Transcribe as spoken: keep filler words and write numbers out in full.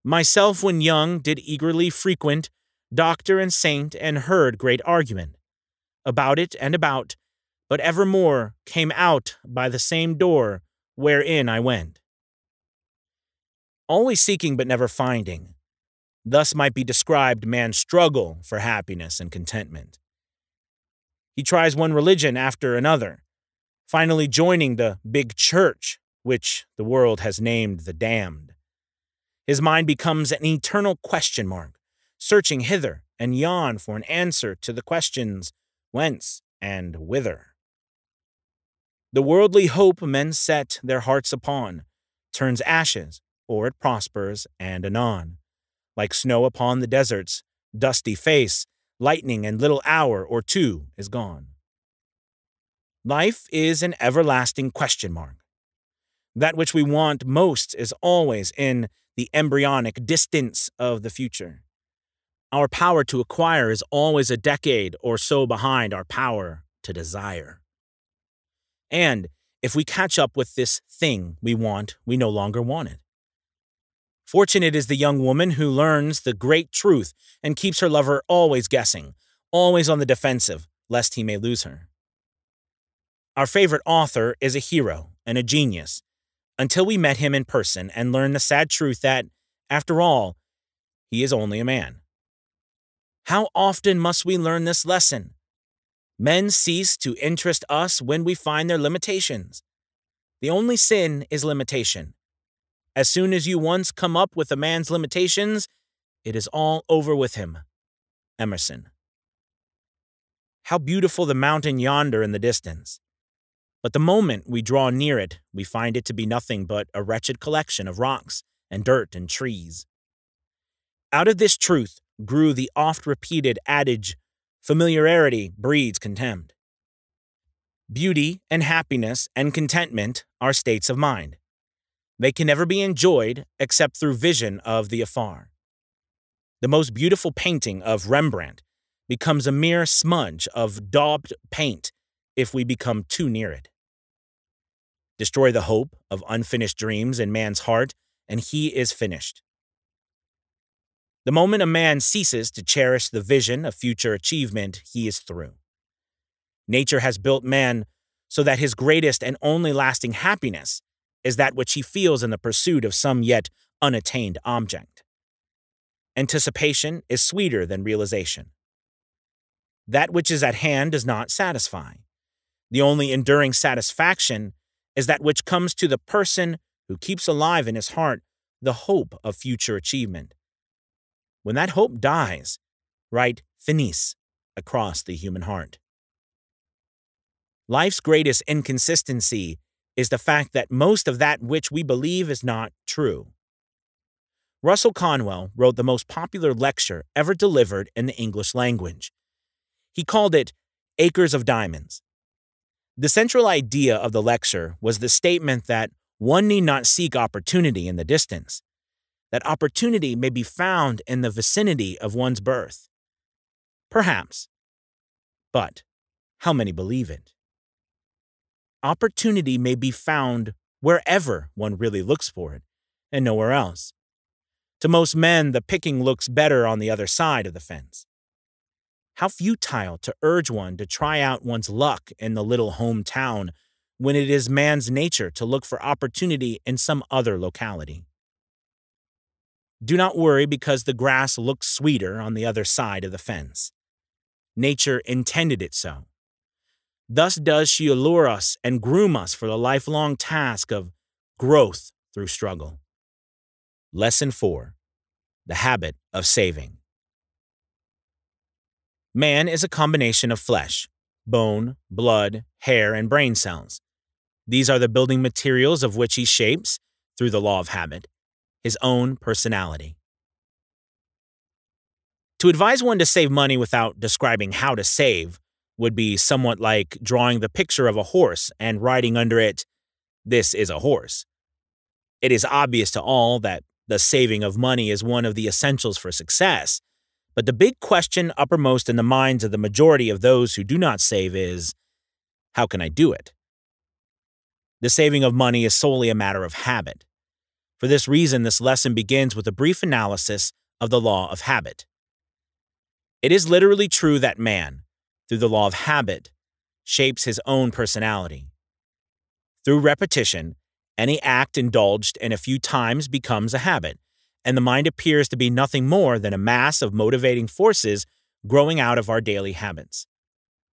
Myself when young did eagerly frequent doctor and saint, and heard great argument about it and about, but evermore came out by the same door wherein I went. Always seeking but never finding. Thus might be described man's struggle for happiness and contentment. He tries one religion after another, finally joining the big church, which the world has named the damned. His mind becomes an eternal question mark, searching hither and yon for an answer to the questions whence and whither. The worldly hope men set their hearts upon turns ashes, or it prospers, and anon, like snow upon the desert's dusty face, lightning and little hour or two is gone. Life is an everlasting question mark. That which we want most is always in the embryonic distance of the future. Our power to acquire is always a decade or so behind our power to desire. And if we catch up with this thing we want, we no longer want it. Fortunate is the young woman who learns the great truth and keeps her lover always guessing, always on the defensive, lest he may lose her. Our favorite author is a hero and a genius, until we met him in person and learned the sad truth that, after all, he is only a man. How often must we learn this lesson? Men cease to interest us when we find their limitations. The only sin is limitation. As soon as you once come up with a man's limitations, it is all over with him. Emerson. How beautiful the mountain yonder in the distance. But the moment we draw near it, we find it to be nothing but a wretched collection of rocks and dirt and trees. Out of this truth grew the oft-repeated adage, familiarity breeds contempt. Beauty and happiness and contentment are states of mind. They can never be enjoyed except through vision of the afar. The most beautiful painting of Rembrandt becomes a mere smudge of daubed paint if we become too near it. Destroy the hope of unfinished dreams in man's heart, and he is finished. The moment a man ceases to cherish the vision of future achievement, he is through. Nature has built man so that his greatest and only lasting happiness is that which he feels in the pursuit of some yet unattained object. Anticipation is sweeter than realization. That which is at hand does not satisfy. The only enduring satisfaction is that which comes to the person who keeps alive in his heart the hope of future achievement. When that hope dies, write finis across the human heart. Life's greatest inconsistency is the fact that most of that which we believe is not true. Russell Conwell wrote the most popular lecture ever delivered in the English language. He called it Acres of Diamonds. The central idea of the lecture was the statement that one need not seek opportunity in the distance, that opportunity may be found in the vicinity of one's birth. Perhaps. But how many believe it? Opportunity may be found wherever one really looks for it, and nowhere else. To most men, the picking looks better on the other side of the fence. How futile to urge one to try out one's luck in the little hometown when it is man's nature to look for opportunity in some other locality. Do not worry because the grass looks sweeter on the other side of the fence. Nature intended it so. Thus does she allure us and groom us for the lifelong task of growth through struggle. Lesson four. The habit of saving. Man is a combination of flesh, bone, blood, hair, and brain cells. These are the building materials of which he shapes, through the law of habit, his own personality. To advise one to save money without describing how to save would be somewhat like drawing the picture of a horse and writing under it, "This is a horse." It is obvious to all that the saving of money is one of the essentials for success, but the big question uppermost in the minds of the majority of those who do not save is, how can I do it? The saving of money is solely a matter of habit. For For this reason, this lesson begins with a brief analysis of the law of habit. It is literally true that man, through the law of habit, shapes his own personality. Through repetition, any act indulged in a few times becomes a habit, and the mind appears to be nothing more than a mass of motivating forces growing out of our daily habits.